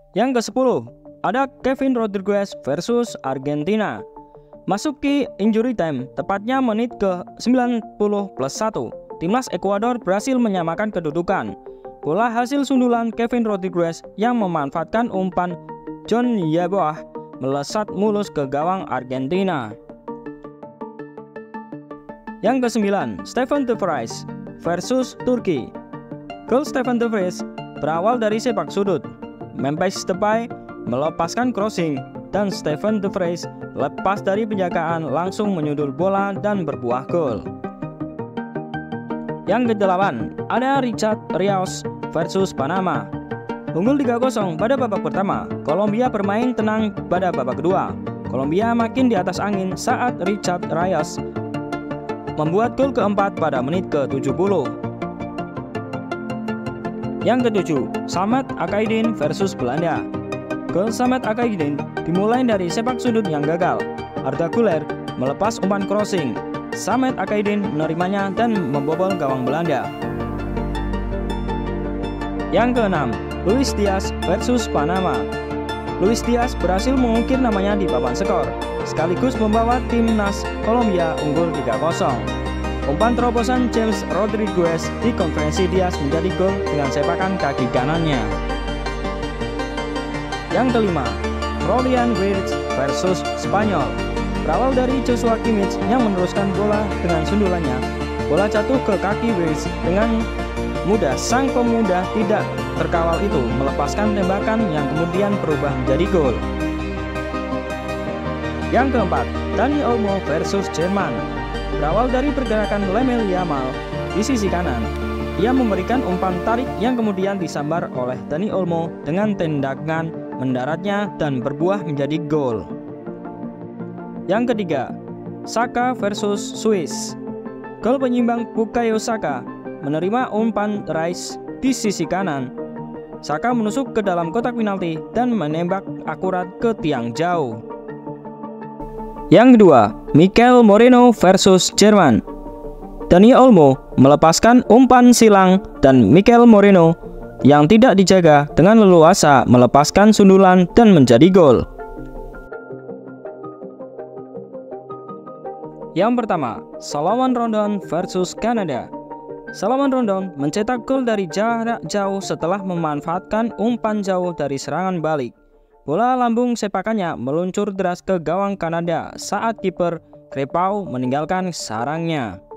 Yang ke-10, ada Kevin Rodriguez versus Argentina. Masuki injury time, tepatnya menit ke-90+1. Timnas Ekuador berhasil menyamakan kedudukan. Bola hasil sundulan Kevin Rodriguez yang memanfaatkan umpan John Yeboah melesat mulus ke gawang Argentina. Yang ke-9, Steven de Vrij versus Turki. Gol Steven de Vrij berawal dari sepak sudut. Memphis Depay melepaskan crossing dan Steven de Vrij lepas dari penjagaan langsung menyundul bola dan berbuah gol. Yang ke-8, ada Richard Rios versus Panama. Unggul 3-0 pada babak pertama, Kolombia bermain tenang pada babak kedua. Kolombia makin di atas angin saat Richard Rios membuat gol keempat pada menit ke-70. Yang ke-7, Samet Akaidin versus Belanda. Gol Samet Akaidin dimulai dari sepak sudut yang gagal. Arda Güler melepas umpan crossing. Samet Akaidin menerimanya dan membobol gawang Belanda. Yang ke-6, Luis Diaz versus Panama. Luis Diaz berhasil mengukir namanya di papan skor, sekaligus membawa timnas Kolombia unggul 3-0. Umpan terobosan James Rodriguez di konferensi Diaz menjadi gol dengan sepakan kaki kanannya. Yang kelima, Florian Wirtz versus Spanyol. Berawal dari Joshua Kimmich yang meneruskan bola dengan sundulannya, bola jatuh ke kaki Wirtz dengan mudah. Sang pemuda tidak terkawal itu melepaskan tembakan yang kemudian berubah menjadi gol. Yang keempat, Dani Olmo versus Jerman. Berawal dari pergerakan Lamine Yamal di sisi kanan, ia memberikan umpan tarik yang kemudian disambar oleh Dani Olmo dengan tendangan mendaratnya dan berbuah menjadi gol. Yang ketiga, Saka versus Swiss. Gol penyimbang Bukayo Saka menerima umpan Rice di sisi kanan. Saka menusuk ke dalam kotak penalti dan menembak akurat ke tiang jauh. Yang kedua, Mikel Moreno versus Jerman. Dani Olmo melepaskan umpan silang dan Mikel Moreno yang tidak dijaga dengan leluasa melepaskan sundulan dan menjadi gol. Yang pertama, Salomon Rondon versus Kanada. Salomon Rondon mencetak gol dari jarak jauh setelah memanfaatkan umpan jauh dari serangan balik. Bola lambung sepakannya meluncur deras ke gawang Kanada saat kiper Crepau meninggalkan sarangnya.